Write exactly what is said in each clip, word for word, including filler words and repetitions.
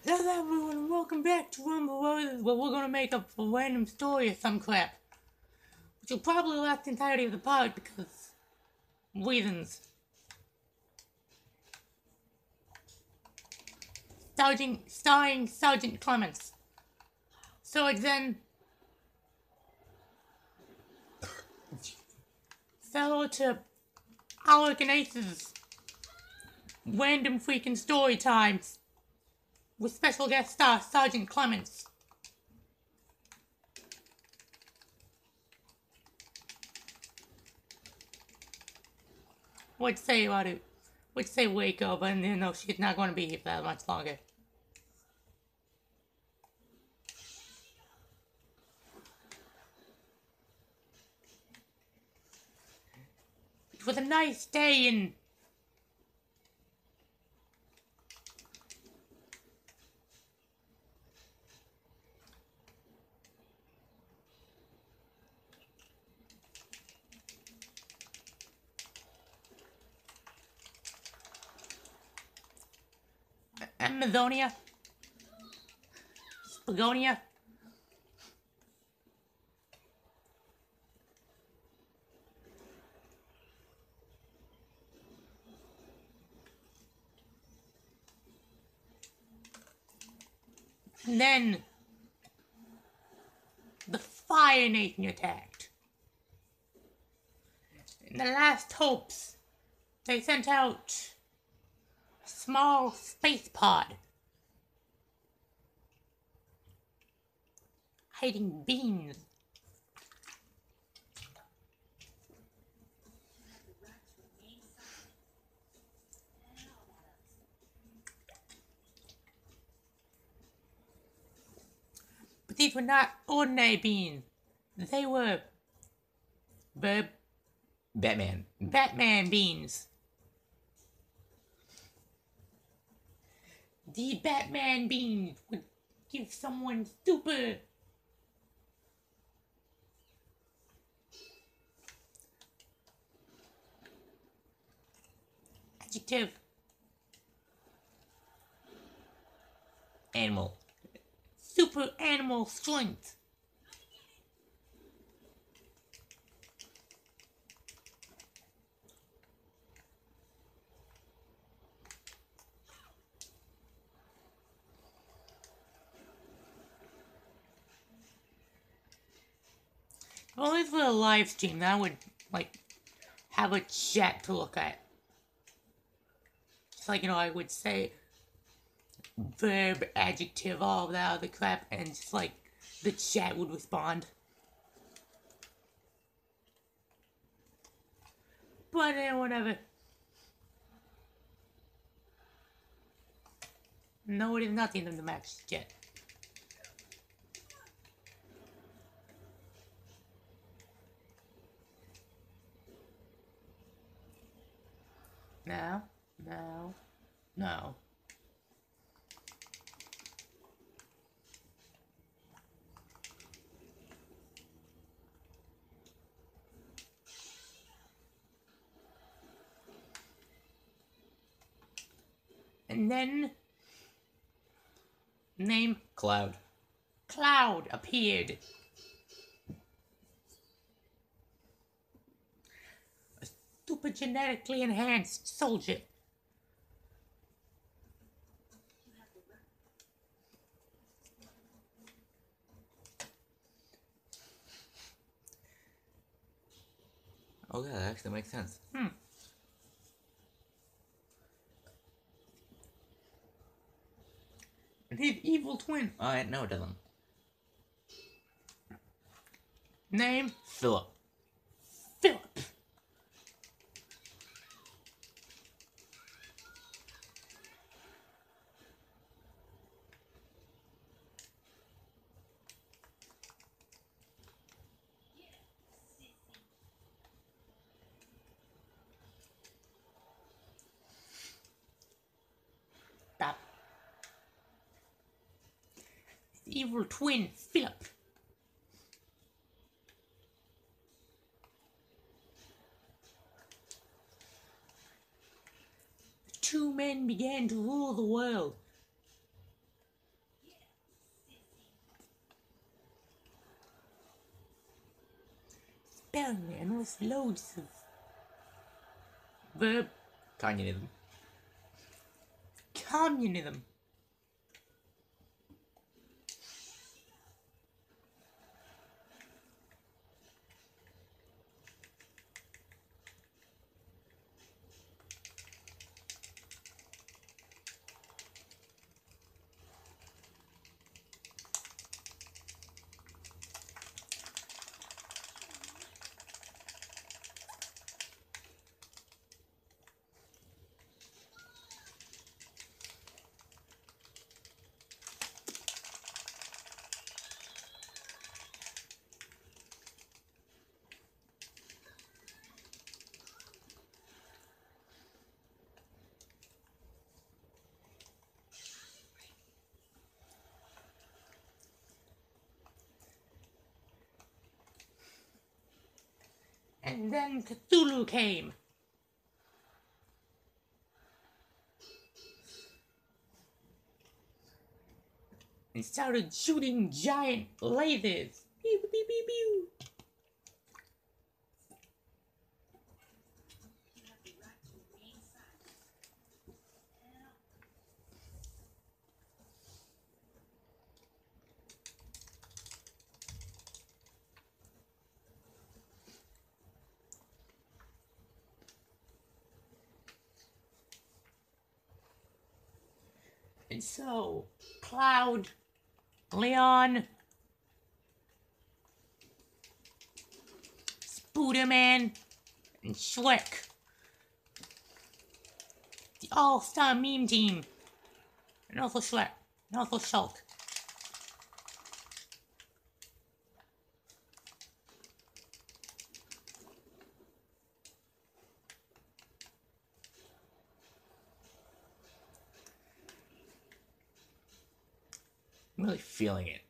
Hello everyone and welcome back to Rumble Roses, where we're gonna make up a random story or some crap. Which will probably last the entirety of the pod because reasons. Starting, starring Sergeant Clements. So then, fellow to Alec and Ace's random freaking story times with special guest star Sergeant Clements. Would say about it. Would say Waco, but you know she's not going to be here for that much longer. It was a nice day in Amazonia, Spagonia. And then the Fire Nation attacked. In the last hopes, they sent out a small space pod hiding beans. But these were not ordinary beans. They were Verb Batman. Batman beans. The Batman beans would give someone super adjective Animal. super animal strength. Well, this was a live stream, then I would, like, have a chat to look at. Just like, you know, I would say verb, adjective, all of that other crap, and just, like, the chat would respond. But, eh, whatever. No, it is not the end of the match yet. No, no, no. And then, name Cloud. Cloud appeared. A super genetically enhanced soldier. Oh yeah, that actually makes sense. Hmm. And his evil twin. Uh, no, it doesn't. Name Philip. Philip. Stop. His evil twin, Philip. two men began to rule the world. spelling man with loads of verb Communism. communism. And then Cthulhu came. And started shooting giant lasers. Pew, pew, pew, pew. And so, Cloud, Leon, Spooderman, and Shrek, the all-star meme team, and also Shrek, and also Shulk. I'm really feeling it.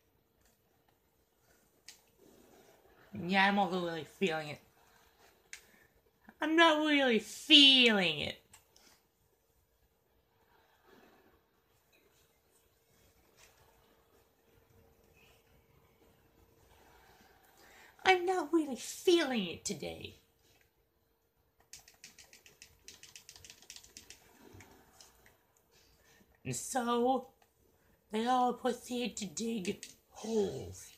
Yeah, I'm also really feeling it. I'm not really feeling it. I'm not really feeling it today. And so, they all proceed to dig holes.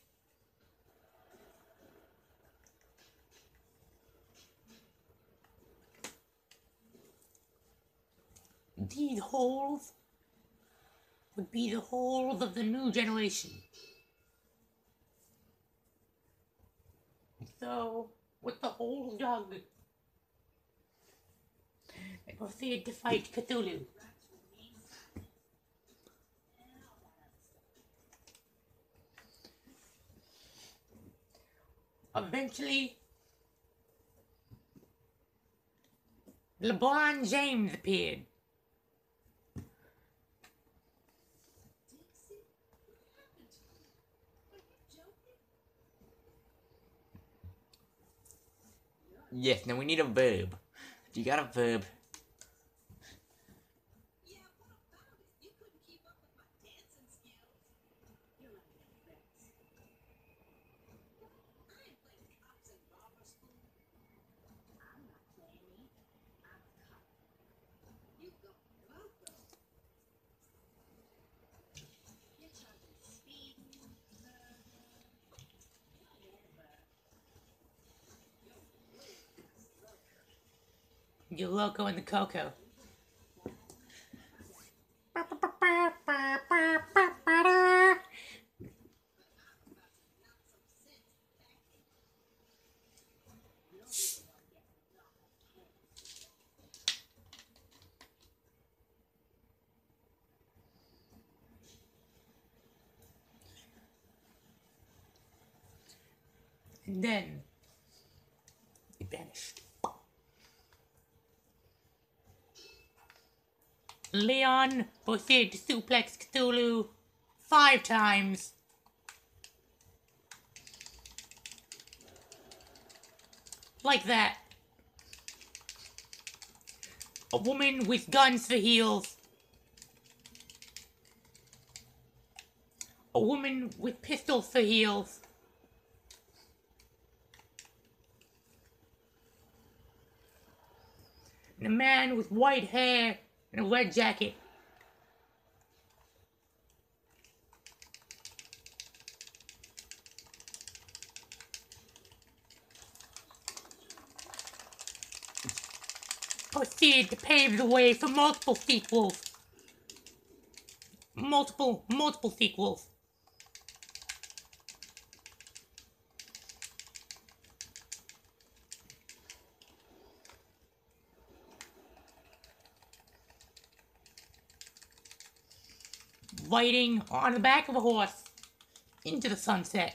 These holes would be the holes of the new generation. So, with the hole dug, they proceed to fight Cthulhu. Eventually, LeBron James appeared. Yes, now we need a verb. You got a verb. Your loco and the Coco. And then it vanished. Leon proceeded to suplex Cthulhu five times. Like that. A woman with guns for heels. A woman with pistols for heels. and a man with white hair and a red jacket. Proceed to pave the way for multiple sequels. Multiple, multiple sequels. Riding on the back of a horse into the sunset.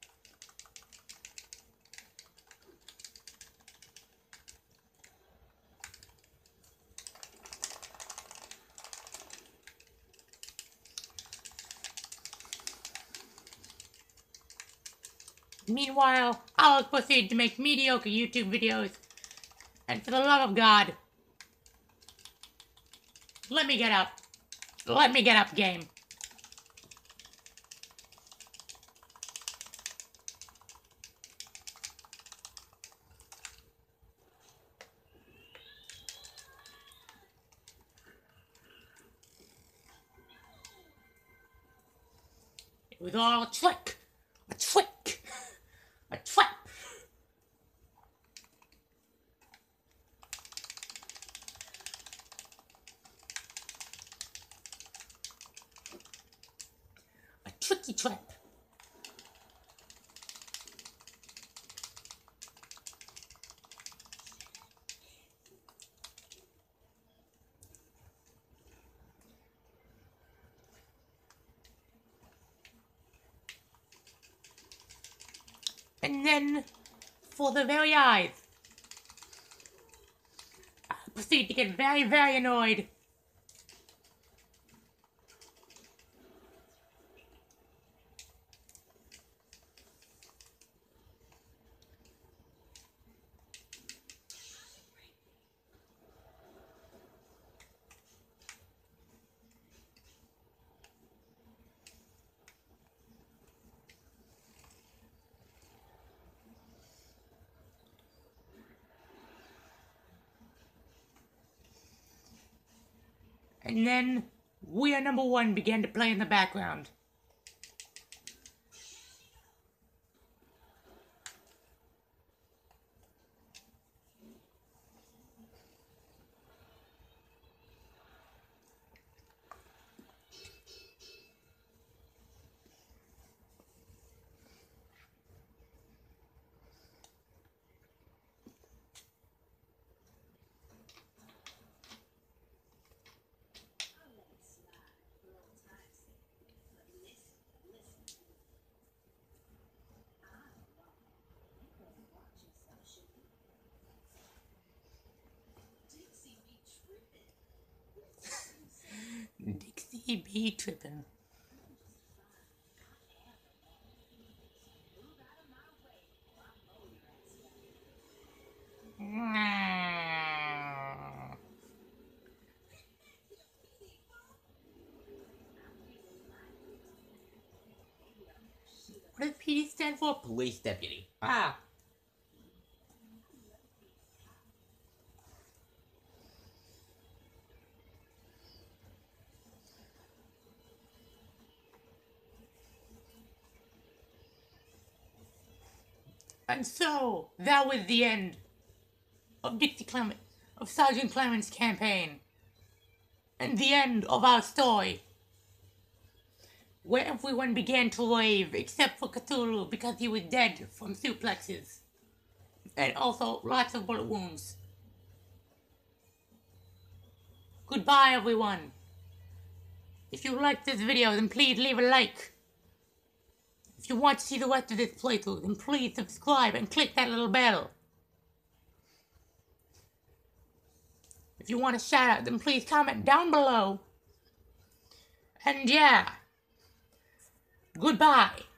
Meanwhile, I'll proceed to make mediocre YouTube videos. And for the love of God, let me get up. Let me get up, game. It was all a trick. A trick. A trap. A tricky trap. And then, for the very eyes, I proceed to get very, very annoyed. And then, We Are Number One began to play in the background. Dixie be trippin'. What does P D stand for? Police deputy. Ah. And so, that was the end of Dixie Clement, of Sergeant Clement's campaign. And the end of our story. Where everyone began to rave, except for Cthulhu, because he was dead from suplexes. And also, lots of bullet wounds. Goodbye, everyone. If you liked this video, then please leave a like. If you want to see the rest of this playthrough, then please subscribe and click that little bell. If you want a shout out, then please comment down below. And yeah, goodbye.